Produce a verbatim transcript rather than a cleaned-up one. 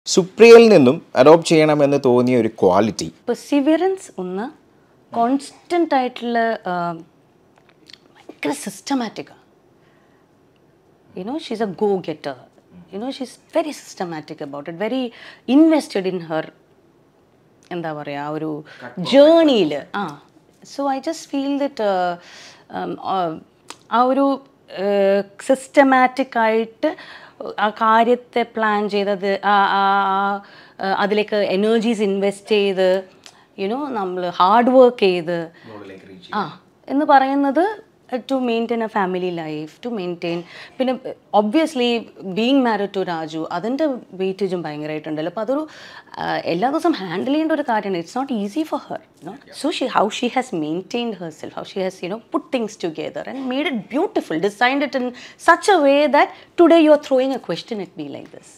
സുപ്രിയയിൽ നിന്നും അഡോപ്റ്റ് ചെയ്യണമെന്ന് തോന്നിയ ഒരു ക്വാളിറ്റി പെർസിവിയറൻസ് ഒന്ന്, കോൺസ്റ്റൻ്റ് ആയിട്ടുള്ള ഭയങ്കര systematic. You know she's a go getter. You know she's very systematic about it, very invested in her എന്താ പറയുക ആ ഒരു ജേണിയിൽ. Ah so I just feel that ആ ഒരു സിസ്റ്റമാറ്റിക് ആയിട്ട് ആ കാര്യത്തെ പ്ലാൻ ചെയ്തത്, അതിലേക്ക് എനർജീസ് ഇൻവെസ്റ്റ് ചെയ്ത് യുനോ നമ്മൾ ഹാർഡ് വർക്ക് ചെയ്ത് ആ എന്ന് പറയുന്നത് to maintain a family life, to maintain പിന്നെ obviously being married to Raju അതിൻ്റെ വെയിറ്റേജും ഭയങ്കരമായിട്ടുണ്ടല്ലോ. അപ്പോൾ അതൊരു എല്ലാ ദിവസവും ഹാൻഡിൽ ചെയ്യേണ്ട ഒരു കാര്യമാണ്. It's not easy for her. No so she how she has maintained herself, how she has you know put things together and made it beautiful, designed it in such a way that today you are throwing a question at me like this.